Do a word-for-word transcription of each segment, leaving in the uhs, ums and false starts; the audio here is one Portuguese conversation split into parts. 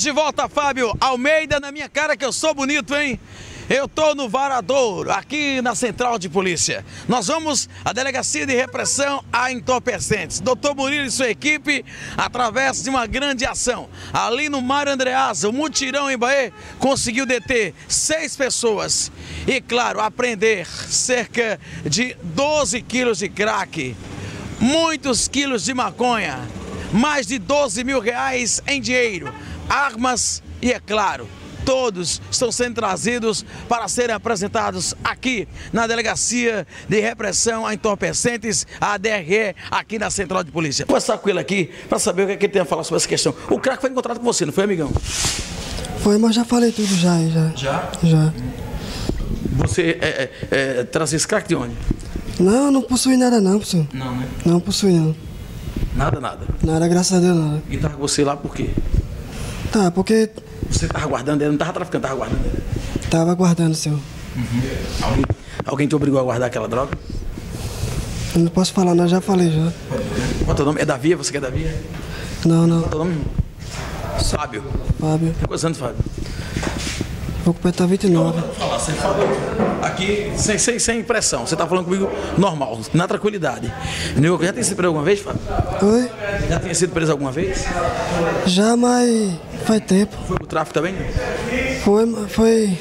Estamos de volta, Fábio Almeida, na minha cara que eu sou bonito, hein? Eu tô no Varadouro, aqui na Central de Polícia. Nós vamos à Delegacia de Repressão a Entorpecentes. doutor Murilo e sua equipe, através de uma grande ação, ali no Mário Andreasa, o mutirão em Bahia, conseguiu deter seis pessoas e, claro, apreender cerca de doze quilos de crack, muitos quilos de maconha, mais de doze mil reais em dinheiro, armas e, é claro, todos estão sendo trazidos para serem apresentados aqui na Delegacia de Repressão a Entorpecentes, a D R E, aqui na Central de Polícia. Vou conversar com ele aqui para saber o que, é que ele tem a falar sobre essa questão. O crack foi encontrado com você, não foi, amigão? Foi, mas já falei tudo já. Já? Já? Já. Você é, é, é, trazia esse crack de onde? Não, não possui nada não, professor. Não, né? Não possui não. Nada, nada? Nada, graças a Deus, nada. E tava com você lá por quê? Tá, porque... Você estava guardando ele, não estava traficando, estava guardando ele? Tava guardando, senhor. Uhum. Alguém, alguém te obrigou a guardar aquela droga? Eu não posso falar, não, já falei já. Qual é o teu nome? É Davi? Você que é Davi? Não, não. Qual é o teu nome? Fábio. Fábio. Tem quantos anos, Fábio? Vou completar vinte e nove. Vou falar, você falou aqui sem, sem, sem pressão. Você está falando comigo normal, na tranquilidade. Já tem sido preso alguma vez, Fábio? Oi? Já tinha sido preso alguma vez? Já, mas faz tempo. Foi pro tráfico também? Foi, mas foi...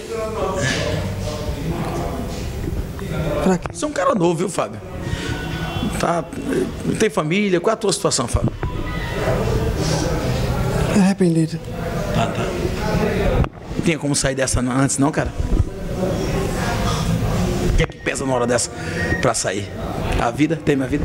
Pra quê? Você é um cara novo, viu, Fábio? Tá, não tem família. Qual é a tua situação, Fábio? Arrependido. Ah, tá. Não tinha como sair dessa antes, não, cara? O que é que pesa na hora dessa pra sair? A vida? Teme a vida?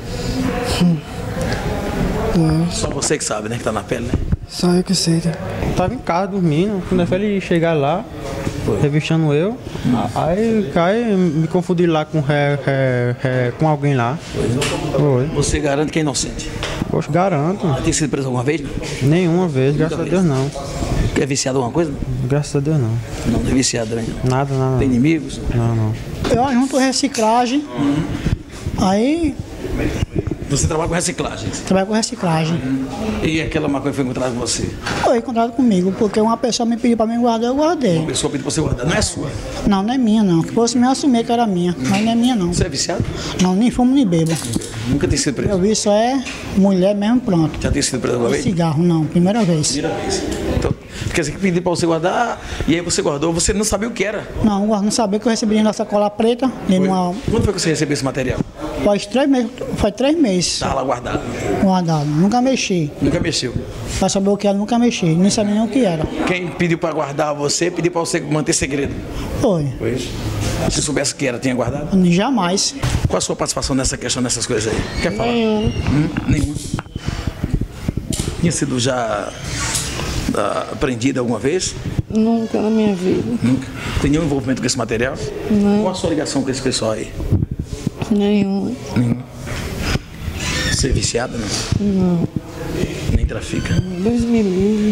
Não, Só você que sabe, né? Que tá na pele, né? só eu que sei. Tá? Tava em casa dormindo, quando ele chegar lá, revistando eu, aí cai, me confundi lá com, ré, ré, ré, com alguém lá. Foi. Você garante que é inocente? Poxa, garanto. Já tem sido preso alguma vez? Não? Nenhuma vez, graças a Deus não. É viciado em alguma coisa? Graças a Deus não. Não, não é viciado também. Não. Nada, nada. Tem inimigos? Não, não. Eu ajunto reciclagem, Uhum. aí Você trabalha com reciclagem? trabalho com reciclagem. E aquela maconha foi encontrada com você? Foi encontrado comigo, porque uma pessoa me pediu para me guardar, eu guardei. Uma pessoa pediu pra você guardar, não é sua? Não, não é minha não. Que fosse me assumir que era minha, mas não é minha não. Você é viciado? Não, nem fumo nem bebo. Nunca tem sido preso? Eu vi só é mulher mesmo, pronto. Já tem sido preso alguma vez? Cigarro não, primeira vez. Primeira vez. Então, quer dizer que pediu pra você guardar e aí você guardou, você não sabia o que era? Não, não sabia que eu recebi na sacola preta, de uma, Quando foi que você recebeu esse material? faz três meses, faz três meses Estava lá guardado. guardado. Nunca mexi. Nunca mexeu. Para saber o que era, nunca mexi. Nem sabia nem o que era. Quem pediu pra guardar você, pediu pra você manter segredo. Foi. Foi isso? Se soubesse o que era, tinha guardado? Jamais. Qual a sua participação nessa questão, nessas coisas aí? Quer falar? Nenhum. Hum? Nenhum. Tinha sido já ah, apreendida alguma vez? Nunca na minha vida. Nunca. Tem nenhum envolvimento com esse material? Não. Qual a sua ligação com esse pessoal aí? Nenhum. Nenhum. Você é viciada, não? Não. Nem trafica? Deus me livre.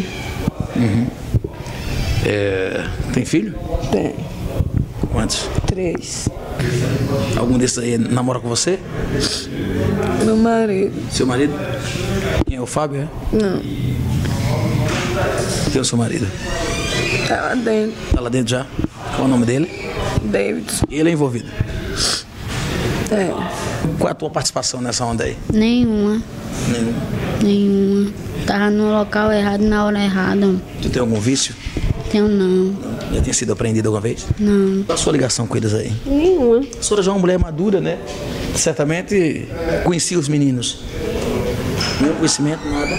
É, tem filho? Tem. Quantos? Três. Algum desses aí namora com você? Meu marido. Seu marido? Quem é o Fábio, é? Não. Quem é o seu marido? Tá lá dentro. Tá lá dentro já? Qual é o nome dele? David. Ele é envolvido. É. Qual é a tua participação nessa onda aí? Nenhuma, Nenhum. nenhuma. Tava no local errado, na hora errada. Tu tem algum vício? Tenho não, Já tinha sido apreendido alguma vez? não. Qual a sua ligação com eles aí? Nenhuma. A senhora já é uma mulher madura, né? Certamente conhecia os meninos. Nenhum conhecimento, nada.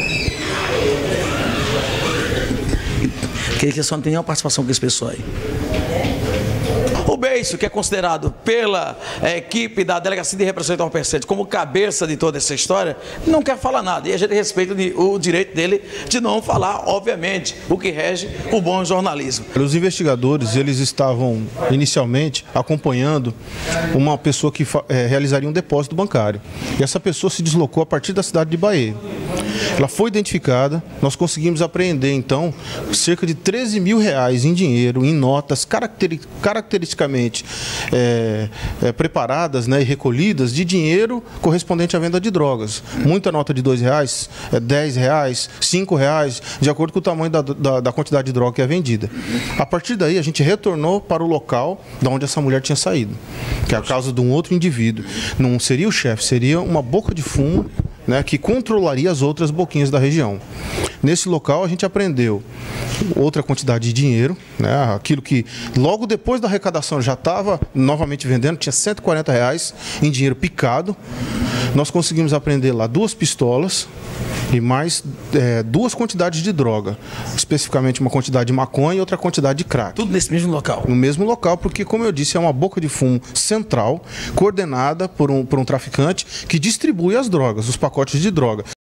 Quer que a senhora não tem nenhuma participação com esse pessoal aí. O Beiço, que é considerado pela eh, equipe da Delegacia de Repressão a Entorpecentes como cabeça de toda essa história, não quer falar nada. E a gente respeita o direito dele de não falar, obviamente, o que rege o bom jornalismo. Os investigadores, eles estavam inicialmente acompanhando uma pessoa que é, realizaria um depósito bancário. E essa pessoa se deslocou a partir da cidade de Bahia. Ela foi identificada, nós conseguimos apreender então cerca de treze mil reais em dinheiro, em notas caracteri caracteristicamente é, é, preparadas, né, e recolhidas de dinheiro correspondente à venda de drogas. Muita nota de dois reais, é, dez reais, cinco reais, de acordo com o tamanho da, da, da quantidade de droga que é vendida. A partir daí a gente retornou para o local de onde essa mulher tinha saído, que é a casa de um outro indivíduo. Não seria o chefe, seria uma boca de fumo, né, que controlaria as outras boquinhas da região. Nesse local a gente apreendeu outra quantidade de dinheiro, né, aquilo que logo depois da arrecadação já estava novamente vendendo, tinha cento e quarenta reais em dinheiro picado. Nós conseguimos apreender lá duas pistolas e mais é, duas quantidades de droga, especificamente uma quantidade de maconha e outra quantidade de crack. Tudo nesse mesmo local? No mesmo local, porque, como eu disse, é uma boca de fumo central, coordenada por um, por um traficante que distribui as drogas, os pacotes de droga.